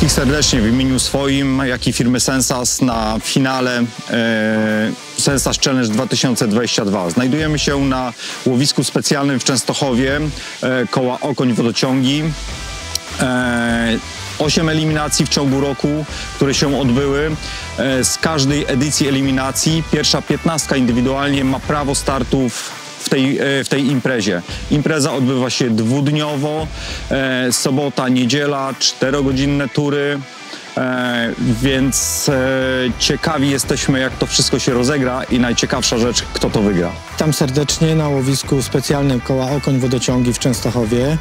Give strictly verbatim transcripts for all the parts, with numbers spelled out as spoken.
wszystkich serdecznie w imieniu swoim, jak i firmy Sensas na finale e, Sensas Challenge dwa tysiące dwadzieścia dwa. Znajdujemy się na łowisku specjalnym w Częstochowie, e, koła Okoń Wodociągi. E, Osiem eliminacji w ciągu roku, które się odbyły. E, z każdej edycji eliminacji pierwsza piętnastka indywidualnie ma prawo startów w tej, w tej imprezie. Impreza odbywa się dwudniowo, e, sobota, niedziela, czterogodzinne tury, e, więc e, ciekawi jesteśmy, jak to wszystko się rozegra i najciekawsza rzecz, kto to wygra. Witam serdecznie na łowisku specjalnym koła Okoń Wodociągi w Częstochowie.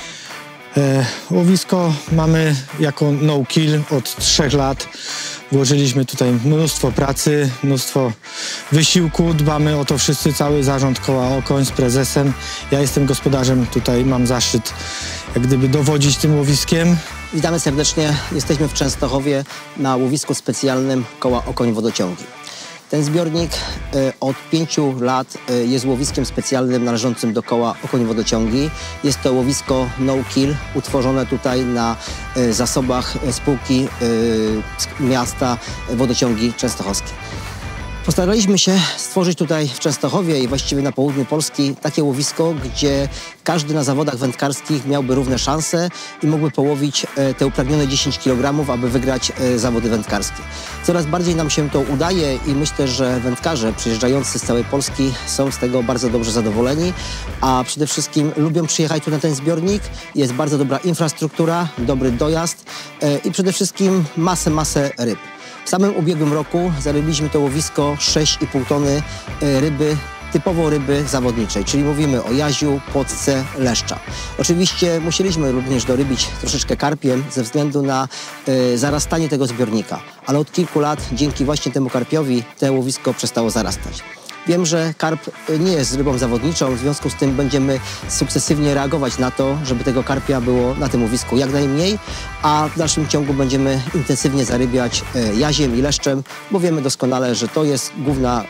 E, łowisko mamy jako no kill od trzech lat. Włożyliśmy tutaj mnóstwo pracy, mnóstwo wysiłku, dbamy o to wszyscy, cały zarząd koła Okoń z prezesem. Ja jestem gospodarzem, tutaj mam zaszczyt jak gdyby dowodzić tym łowiskiem. Witamy serdecznie, jesteśmy w Częstochowie na łowisku specjalnym koła Okoń Wodociągi. Ten zbiornik y, od pięciu lat y, jest łowiskiem specjalnym należącym do koła Okoń Wodociągi. Jest to łowisko no kill, utworzone tutaj na y, zasobach spółki y, miasta Wodociągi Częstochowskie. Postaraliśmy się stworzyć tutaj w Częstochowie i właściwie na południu Polski takie łowisko, gdzie każdy na zawodach wędkarskich miałby równe szanse i mógłby połowić te upragnione dziesięć kilogramów, aby wygrać zawody wędkarskie. Coraz bardziej nam się to udaje i myślę, że wędkarze przyjeżdżający z całej Polski są z tego bardzo dobrze zadowoleni, a przede wszystkim lubią przyjechać tu na ten zbiornik. Jest bardzo dobra infrastruktura, dobry dojazd i przede wszystkim masę, masę ryb. W samym ubiegłym roku zarobiliśmy to łowisko sześć i pół tony ryby, typowo ryby zawodniczej, czyli mówimy o jaziu, płotce, leszcza. Oczywiście musieliśmy również dorybić troszeczkę karpiem ze względu na y, zarastanie tego zbiornika, ale od kilku lat dzięki właśnie temu karpiowi to łowisko przestało zarastać. Wiem, że karp nie jest rybą zawodniczą, w związku z tym będziemy sukcesywnie reagować na to, żeby tego karpia było na tym łowisku jak najmniej, a w dalszym ciągu będziemy intensywnie zarybiać jaziem i leszczem, bo wiemy doskonale, że to jest główna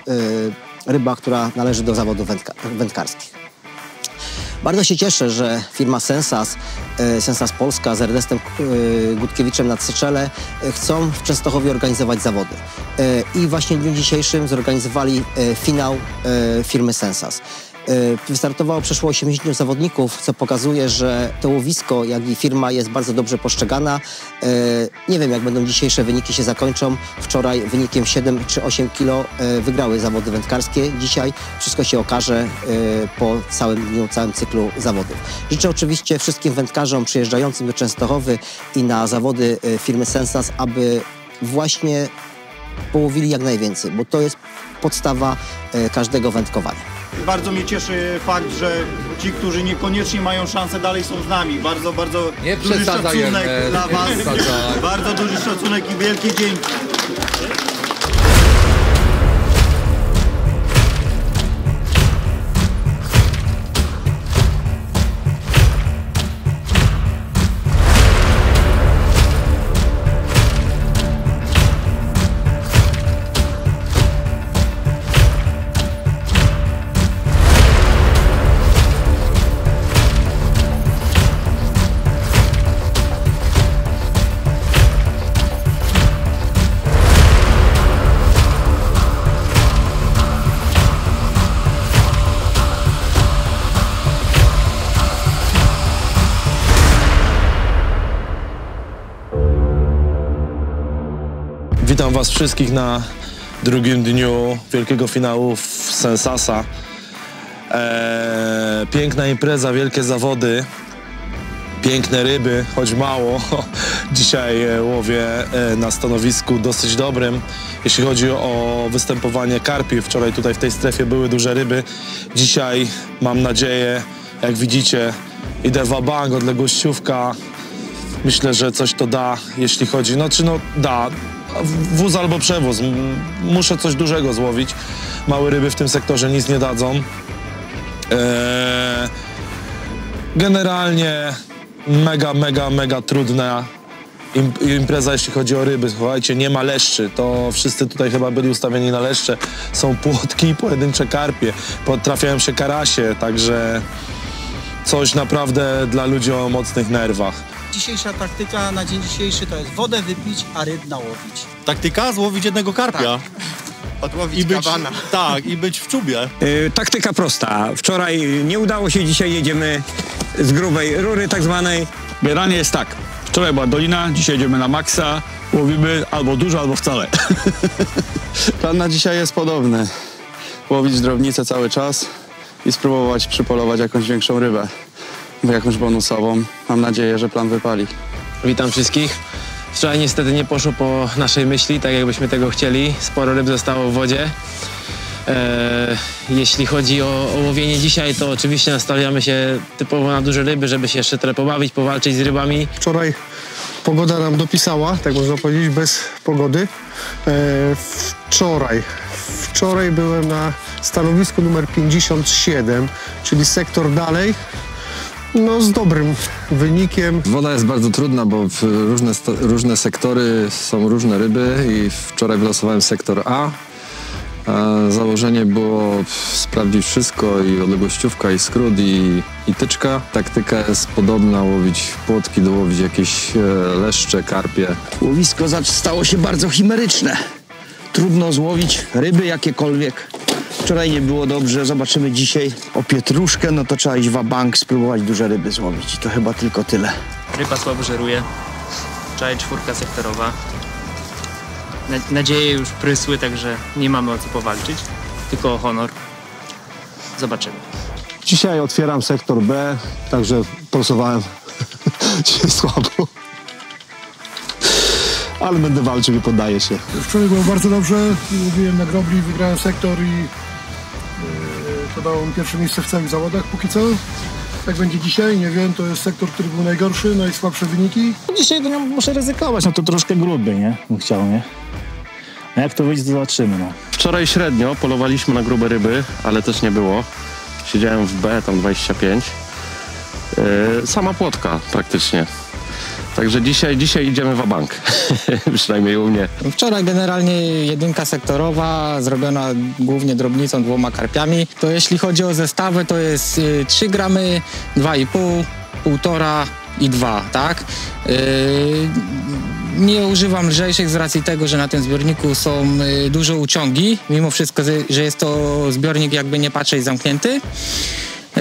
ryba, która należy do zawodów wędka wędkarskich. Bardzo się cieszę, że firma Sensas, Sensas Polska z Ernestem Gutkiewiczem na czele chcą w Częstochowie organizować zawody. I właśnie w dniu dzisiejszym zorganizowali finał firmy Sensas. Wystartowało przeszło osiemdziesięciu zawodników, co pokazuje, że to łowisko, jak i firma jest bardzo dobrze postrzegana. Nie wiem, jak będą dzisiejsze wyniki się zakończą. Wczoraj wynikiem siedem czy osiem kilo wygrały zawody wędkarskie. Dzisiaj wszystko się okaże po całym dniu, całym cyklu zawodów. Życzę oczywiście wszystkim wędkarzom przyjeżdżającym do Częstochowy i na zawody firmy Sensas, aby właśnie połowili jak najwięcej, bo to jest podstawa każdego wędkowania. Bardzo mnie cieszy fakt, że ci, którzy niekoniecznie mają szansę, dalej są z nami. Bardzo, bardzo nie duży szacunek e, dla was. Przesadzaj. Bardzo duży szacunek i wielkie dzięki. Witam was wszystkich na drugim dniu wielkiego finału w Sensasa. Eee, piękna impreza, wielkie zawody, piękne ryby, choć mało. Dzisiaj łowię na stanowisku dosyć dobrym, jeśli chodzi o występowanie karpi. Wczoraj tutaj w tej strefie były duże ryby. Dzisiaj mam nadzieję, jak widzicie, idę w bank, odległościówka. Myślę, że coś to da, jeśli chodzi, no czy no da. Wóz albo przewóz. Muszę coś dużego złowić. Małe ryby w tym sektorze nic nie dadzą. Eee, generalnie mega, mega, mega trudna impreza, jeśli chodzi o ryby. Słuchajcie, nie ma leszczy. To wszyscy tutaj chyba byli ustawieni na leszcze. Są płotki i pojedyncze karpie. Trafiają się karasie, także coś naprawdę dla ludzi o mocnych nerwach. Dzisiejsza taktyka na dzień dzisiejszy to jest wodę wypić, a ryb nałowić. Taktyka? Złowić jednego karpia. Odłowić I być, kabana. tak, i być w czubie. Yy, taktyka prosta. Wczoraj nie udało się, dzisiaj jedziemy z grubej rury tak zwanej. Bieranie jest tak. Wczoraj była dolina, dzisiaj jedziemy na maksa. Łowimy albo dużo, albo wcale. Plan na dzisiaj jest podobny. Łowić drobnicę cały czas i spróbować przypolować jakąś większą rybę. Jakąś bonusową. Mam nadzieję, że plan wypali. Witam wszystkich. Wczoraj niestety nie poszło po naszej myśli, tak jakbyśmy tego chcieli. Sporo ryb zostało w wodzie. Eee, jeśli chodzi o, o łowienie dzisiaj, to oczywiście nastawiamy się typowo na duże ryby, żeby się jeszcze trochę pobawić, powalczyć z rybami. Wczoraj pogoda nam dopisała, tak można powiedzieć, bez pogody. Eee, wczoraj, wczoraj byłem na stanowisku numer pięćdziesiąt siedem, czyli sektor dalej. No z dobrym wynikiem. Woda jest bardzo trudna, bo w różne, różne sektory są różne ryby i wczoraj wylosowałem sektor A. Założenie było sprawdzić wszystko i odległościówka, i skrót, i, i tyczka. Taktyka jest podobna, łowić płotki, dołowić jakieś leszcze, karpie. Łowisko stało się bardzo chimeryczne. Trudno złowić ryby jakiekolwiek. Wczoraj nie było dobrze, zobaczymy dzisiaj o pietruszkę, no to trzeba iść wa bank, spróbować duże ryby złowić. I to chyba tylko tyle. Ryba słabo żeruje. Wczoraj czwórka sektorowa. Nadzieje już prysły, także nie mamy o co powalczyć, tylko o honor. Zobaczymy. Dzisiaj otwieram sektor B, także polsowałem dzisiaj słabo. Ale będę walczył i poddaję się. Wczoraj było bardzo dobrze, łowiłem na grobli, wygrałem sektor i yy, to dało mi pierwsze miejsce w całych zawodach póki co. Jak będzie dzisiaj, nie wiem, to jest sektor, który był najgorszy, najsłabsze wyniki. Dzisiaj to nie muszę ryzykować, no to troszkę gruby, nie? Bym chciał, nie? A jak to wyjdzie, to zobaczymy, no. Wczoraj średnio polowaliśmy na grube ryby, ale też nie było. Siedziałem w B, tam dwadzieścia pięć. Yy, sama płotka praktycznie. Także dzisiaj, dzisiaj idziemy wa bank, przynajmniej u mnie. Wczoraj generalnie jedynka sektorowa, zrobiona głównie drobnicą, dwoma karpiami. To jeśli chodzi o zestawy, to jest trzy gramy, dwa i pół, półtora i dwa, tak? Yy, nie używam lżejszych z racji tego, że na tym zbiorniku są duże uciągi, mimo wszystko, że jest to zbiornik jakby nie patrzeć zamknięty. Yy,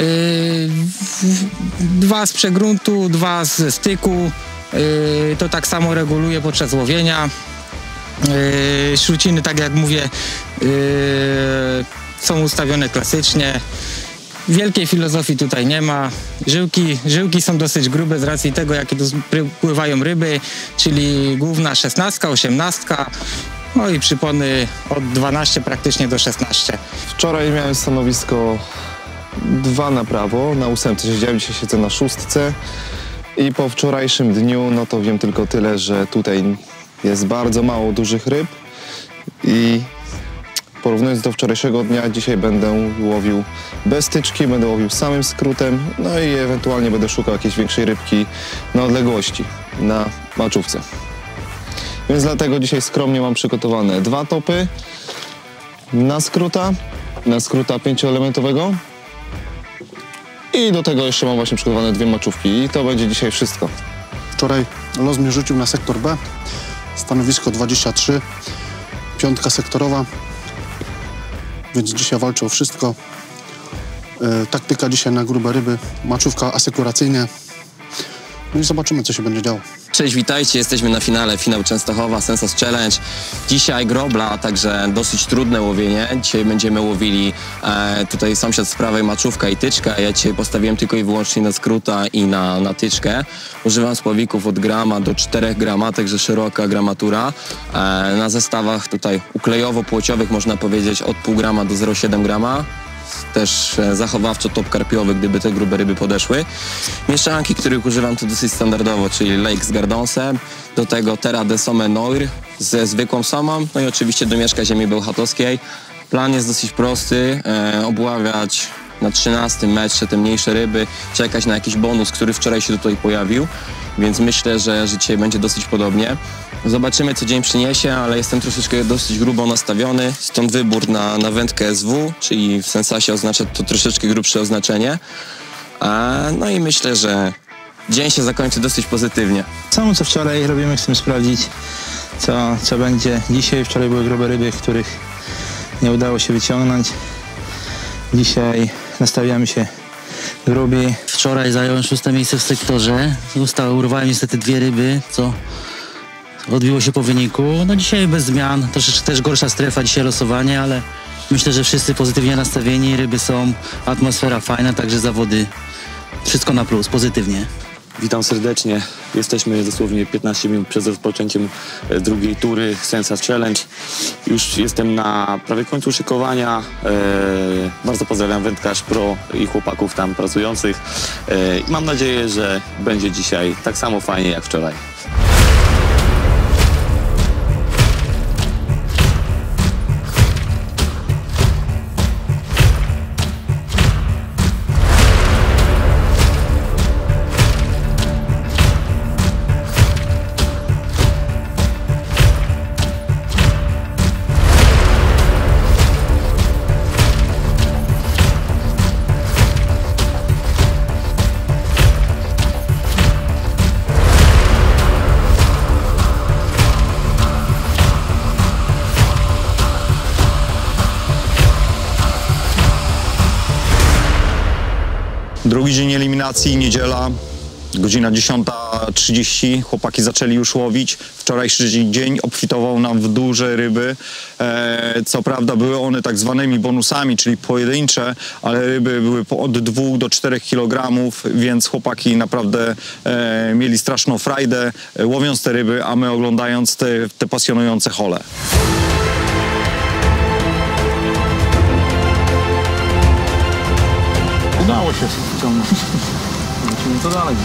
dwa z przegruntu, dwa z styku. Yy, to tak samo reguluje podczas łowienia. Yy, śruciny, tak jak mówię, yy, są ustawione klasycznie. Wielkiej filozofii tutaj nie ma. Żyłki, żyłki są dosyć grube z racji tego, jakie tu pływają ryby, czyli główna szesnastka, osiemnastka, no i przypony od dwanaście praktycznie do szesnaście. Wczoraj miałem stanowisko dwa na prawo, na ósemce siedziałem, dzisiaj siedzę na szóstce. I po wczorajszym dniu, no to wiem tylko tyle, że tutaj jest bardzo mało dużych ryb i porównując do wczorajszego dnia, dzisiaj będę łowił bez tyczki, będę łowił samym skrótem, no i ewentualnie będę szukał jakiejś większej rybki na odległości, na maczówce. Więc dlatego dzisiaj skromnie mam przygotowane dwa topy na skróta, na skróta pięcioelementowego. I do tego jeszcze mam właśnie przygotowane dwie maczówki i to będzie dzisiaj wszystko. Wczoraj los mnie rzucił na sektor B, stanowisko dwadzieścia trzy, piątka sektorowa, więc dzisiaj walczę o wszystko. E, taktyka dzisiaj na grube ryby, maczówka asekuracyjnie. No i zobaczymy, co się będzie działo. Cześć, witajcie, jesteśmy na finale, finał Częstochowa, Sensas Challenge. Dzisiaj grobla, także dosyć trudne łowienie. Dzisiaj będziemy łowili e, tutaj sąsiad z prawej maczówka i tyczka. Ja dzisiaj postawiłem tylko i wyłącznie na skróta i na, na tyczkę. Używam spławików od grama do czterech grama, także szeroka gramatura. E, na zestawach tutaj uklejowo-płociowych można powiedzieć od pół grama do zero przecinek siedem grama. Też zachowawczo top karpiowy, gdyby te grube ryby podeszły. Mieszanki, których używam, to dosyć standardowo, czyli lake z gardonsem, do tego Terra de Somme Noir ze zwykłą somą, no i oczywiście domieszka ziemi bełchatowskiej. Plan jest dosyć prosty, e, obławiać na trzynastym metrze te mniejsze ryby, czekać na jakiś bonus, który wczoraj się tutaj pojawił, więc myślę, że, że dzisiaj będzie dosyć podobnie. Zobaczymy, co dzień przyniesie, ale jestem troszeczkę dosyć grubo nastawiony, stąd wybór na, na wędkę S W, czyli w Sensasie oznacza to troszeczkę grubsze oznaczenie. A, no i myślę, że dzień się zakończy dosyć pozytywnie. Samo co wczoraj robimy, chcemy sprawdzić, co, co będzie dzisiaj. Wczoraj były grube ryby, których nie udało się wyciągnąć. Dzisiaj nastawiamy się grubi. Wczoraj zająłem szóste miejsce w sektorze. Zostało, urwałem niestety dwie ryby, co odbiło się po wyniku. No dzisiaj bez zmian, troszeczkę też gorsza strefa, dzisiaj losowanie, ale myślę, że wszyscy pozytywnie nastawieni, ryby są, atmosfera fajna, także zawody, wszystko na plus, pozytywnie. Witam serdecznie. Jesteśmy dosłownie piętnaście minut przed rozpoczęciem drugiej tury Sensas Challenge. Już jestem na prawie końcu szykowania. E, bardzo pozdrawiam Wędkarz Pro i chłopaków tam pracujących. E, i mam nadzieję, że będzie dzisiaj tak samo fajnie jak wczoraj. Drugi dzień eliminacji, niedziela, godzina dziesiąta trzydzieści. Chłopaki zaczęli już łowić. Wczorajszy dzień obfitował nam w duże ryby. E, co prawda były one tak zwanymi bonusami, czyli pojedyncze, ale ryby były po od dwóch do czterech kilogramów, więc chłopaki naprawdę e, mieli straszną frajdę e, łowiąc te ryby, a my oglądając te, te pasjonujące hole. Udało się wciągnąć. Zobaczymy co dalej.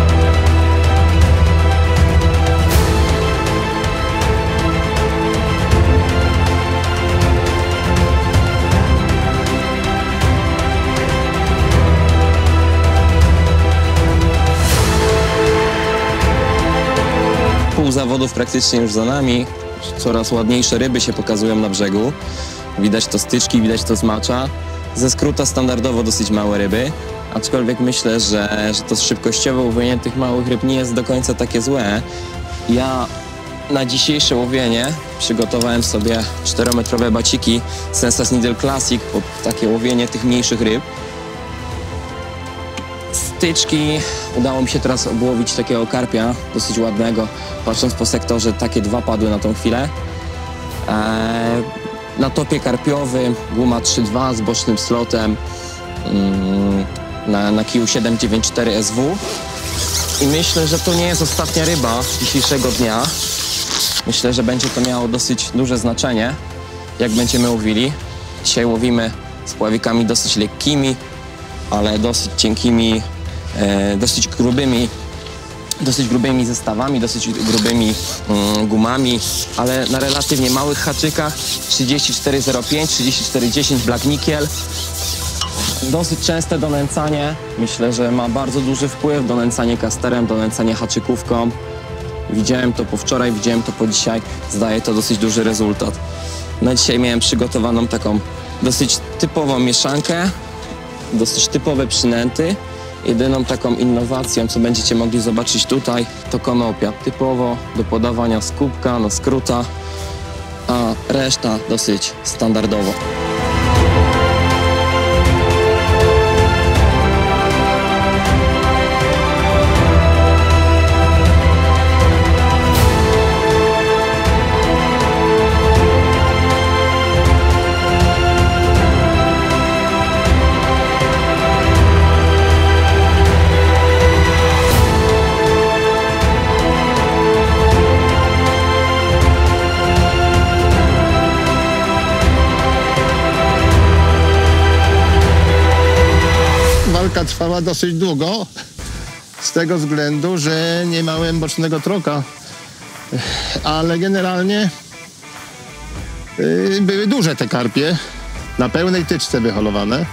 Pół zawodów praktycznie już za nami. Coraz ładniejsze ryby się pokazują na brzegu. Widać to styczki, widać to zmacza. Ze skróta standardowo dosyć małe ryby, aczkolwiek myślę, że, że to szybkościowe łowienie tych małych ryb nie jest do końca takie złe. Ja na dzisiejsze łowienie przygotowałem sobie czterometrowe baciki Sensas Needle Classic pod takie łowienie tych mniejszych ryb. Styczki udało mi się teraz obłowić takiego karpia dosyć ładnego. Patrząc po sektorze, takie dwa padły na tą chwilę. Eee, Na topie karpiowym guma trzy dwa z bocznym slotem na, na kiju siedem dziewięć cztery S W. I myślę, że to nie jest ostatnia ryba dzisiejszego dnia. Myślę, że będzie to miało dosyć duże znaczenie, jak będziemy łowili. Dzisiaj łowimy z pławikami dosyć lekkimi, ale dosyć cienkimi, e, dosyć grubymi dosyć grubymi zestawami, dosyć grubymi mm, gumami, ale na relatywnie małych haczykach trzydzieści cztery zero pięć, trzydzieści cztery dziesięć Black Nickel. Dosyć częste donęcanie, myślę, że ma bardzo duży wpływ, donęcanie kasterem, donęcanie haczykówką. Widziałem to po wczoraj, widziałem to po dzisiaj, zdaje to dosyć duży rezultat. Na dzisiaj miałem przygotowaną taką dosyć typową mieszankę, dosyć typowe przynęty. Jedyną taką innowacją, co będziecie mogli zobaczyć tutaj, to konopia. Typowo do podawania z kubka, no skróta, a reszta dosyć standardowo. Walka trwała dosyć długo, z tego względu, że nie miałem bocznego troka, ale generalnie yy, były duże te karpie, na pełnej tyczce wyholowane.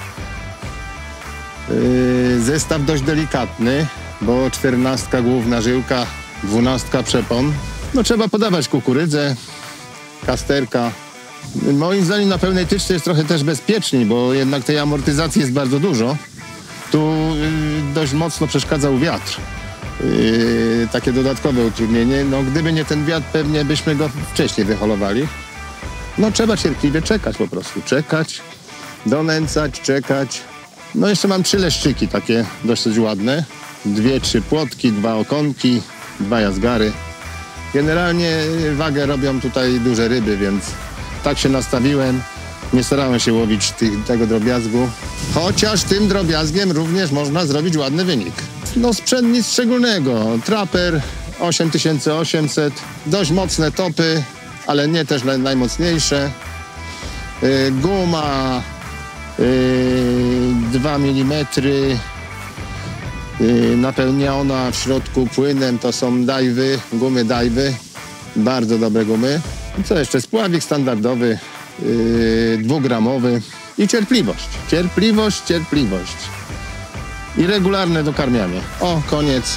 Yy, zestaw dość delikatny, bo czternastka główna żyłka, dwunastka przepon. No trzeba podawać kukurydzę, kasterka. Moim zdaniem na pełnej tyczce jest trochę też bezpieczniej, bo jednak tej amortyzacji jest bardzo dużo. Tu y, dość mocno przeszkadzał wiatr. Yy, takie dodatkowe utrudnienie. No gdyby nie ten wiatr, pewnie byśmy go wcześniej wyholowali. No trzeba cierpliwie czekać po prostu. Czekać, donęcać, czekać. No jeszcze mam trzy leszczyki takie dosyć ładne. Dwie, trzy płotki, dwa okonki, dwa jazgary. Generalnie wagę robią tutaj duże ryby, więc tak się nastawiłem. Nie starałem się łowić tych, tego drobiazgu. Chociaż tym drobiazgiem również można zrobić ładny wynik. No sprzęt nic szczególnego. Trapper osiem tysięcy osiemset. Dość mocne topy, ale nie też najmocniejsze. Yy, guma yy, dwa milimetry. Yy, napełniona w środku płynem. To są dajwy, gumy dajwy. Bardzo dobre gumy. I co jeszcze? Spławik standardowy. Yy, dwugramowy i cierpliwość. Cierpliwość, cierpliwość. I regularne dokarmianie. O, koniec.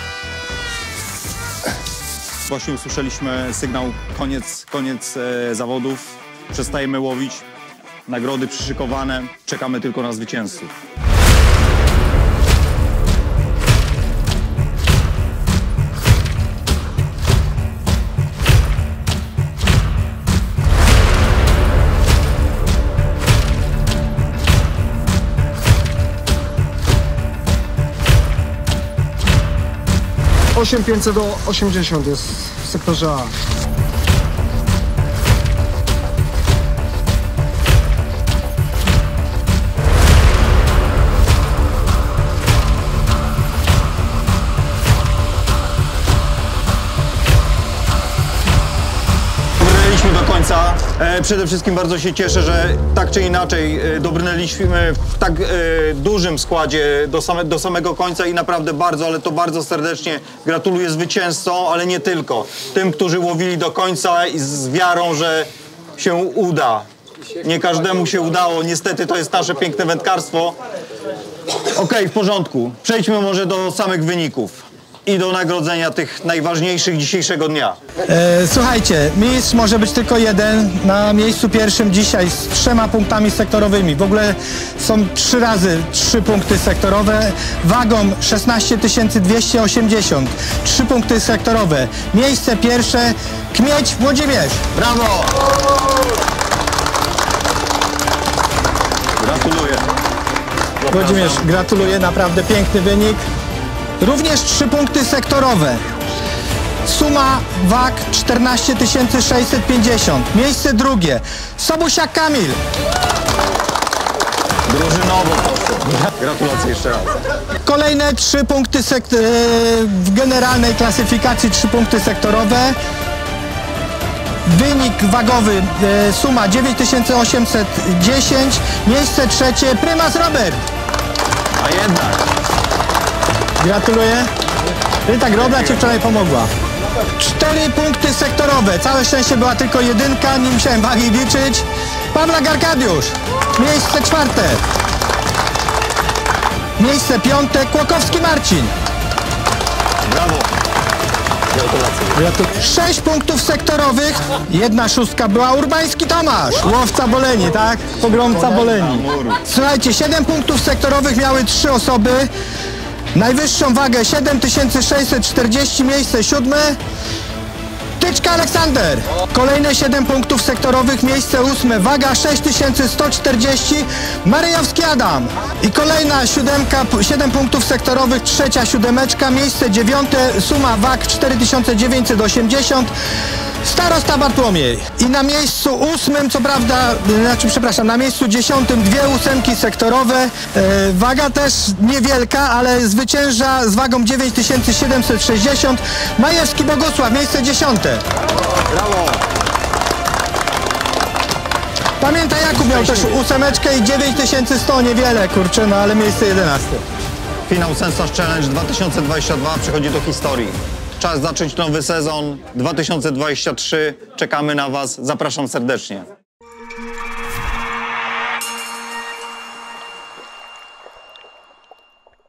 Właśnie usłyszeliśmy sygnał, koniec, koniec e, zawodów. Przestajemy łowić. Nagrody przyszykowane. Czekamy tylko na zwycięzców. osiem tysięcy pięćset do osiemdziesiąt jest w sektorze A. Dobrnęliśmy do końca. E, przede wszystkim bardzo się cieszę, że tak czy inaczej e, dobrnęliśmy w tak e, dużym składzie do, same, do samego końca i naprawdę bardzo, ale to bardzo serdecznie gratuluję zwycięzcom, ale nie tylko. Tym, którzy łowili do końca i z wiarą, że się uda. Nie każdemu się udało, niestety to jest nasze piękne wędkarstwo. Okej, w porządku. Przejdźmy może do samych wyników i do nagrodzenia tych najważniejszych dzisiejszego dnia. E, słuchajcie, mistrz może być tylko jeden. Na miejscu pierwszym dzisiaj z trzema punktami sektorowymi. W ogóle są trzy razy trzy punkty sektorowe. Wagą szesnaście tysięcy dwieście osiemdziesiąt. Trzy punkty sektorowe. Miejsce pierwsze Kmieć Włodzimierz. Brawo! Gratuluję. Włodzimierz, gratuluję, naprawdę piękny wynik. Również trzy punkty sektorowe. Suma wag czternaście tysięcy sześćset pięćdziesiąt. Miejsce drugie Sobusiak Kamil. Drużynowo. Gratulacje jeszcze raz. Kolejne trzy punkty sekt- w generalnej klasyfikacji, trzy punkty sektorowe. Wynik wagowy suma dziewięć tysięcy osiemset dziesięć. Miejsce trzecie Prymas Robert. A jednak. Gratuluję. Ryta Grobla ci wczoraj pomogła. Cztery punkty sektorowe. Całe szczęście była tylko jedynka, nie musiałem wagi liczyć. Pawlak Arkadiusz. Miejsce czwarte. Miejsce piąte Kłokowski Marcin. Brawo. Gratulacje. Sześć punktów sektorowych. Jedna szóstka była Urbański Tomasz. Łowca Boleni, tak? Pogromca Boleni. Słuchajcie, siedem punktów sektorowych miały trzy osoby. Najwyższą wagę siedem tysięcy sześćset czterdzieści, miejsce siódme Tyczka Aleksander. Kolejne siedem punktów sektorowych, miejsce ósme, waga sześć tysięcy sto czterdzieści, Maryjowski Adam. I kolejna siódemka, siedem punktów sektorowych, trzecia siódemeczka, miejsce dziewiąte, suma wag cztery tysiące dziewięćset osiemdziesiąt, Starosta Bartłomiej. I na miejscu ósmym, co prawda, znaczy przepraszam, na miejscu dziesiątym dwie ósemki sektorowe. E, waga też niewielka, ale zwycięża z wagą dziewięć tysięcy siedemset sześćdziesiąt. Majewski Bogusław, miejsce dziesiąte. Brawo. Pamiętaj, Jakub miał też ósemeczkę i dziewięć tysięcy sto, niewiele, kurczę, no ale miejsce jedenaste. Finał Sensas Challenge dwa tysiące dwadzieścia dwa przychodzi do historii. Czas zacząć nowy sezon dwa tysiące dwudziesty trzeci. Czekamy na Was. Zapraszam serdecznie.